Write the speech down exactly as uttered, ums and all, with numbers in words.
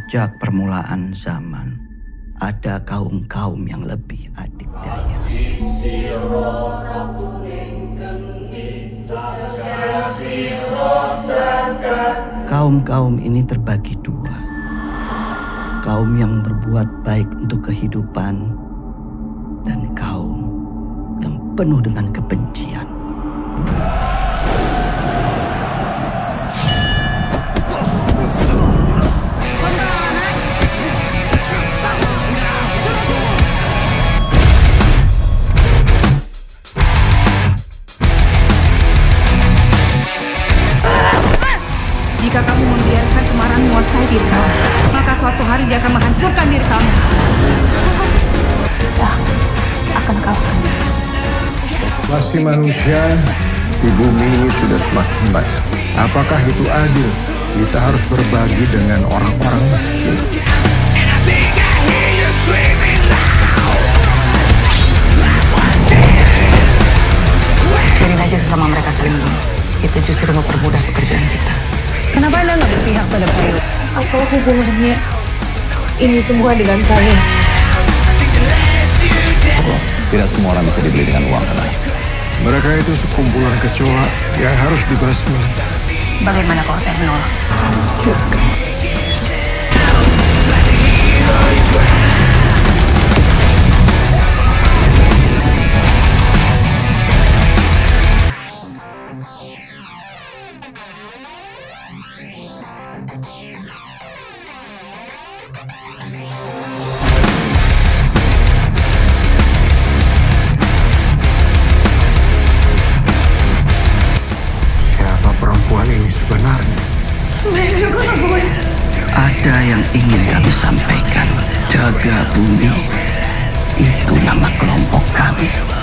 Sejak permulaan zaman, ada kaum-kaum yang lebih adikdaya. Kaum-kaum ini terbagi dua. Kaum yang berbuat baik untuk kehidupan dan kaum yang penuh dengan kebencian. Jika kamu membiarkan kemarahan menguasai diri kamu, maka suatu hari dia akan menghancurkan diri kamu. Kita akan kalahkannya. Masih manusia di bumi ini sudah semakin banyak. Apakah itu adil? Kita harus berbagi dengan orang-orang miskin. Biarin aja sesama mereka saling bunuh. Itu justru mempermudah pekerjaan kita. Kenapa Anda nggak berpihak pada Bayu? Apa hubungannya ini semua dengan saya? Tidak semua orang bisa dibeli dengan uang, kan? Mereka itu sekumpulan kecoa yang harus dibasmi. Bagaimana kalau saya menolak? Siapa perempuan ini sebenarnya? Ada yang ingin kami sampaikan. Jaga bumi, itu nama kelompok kami.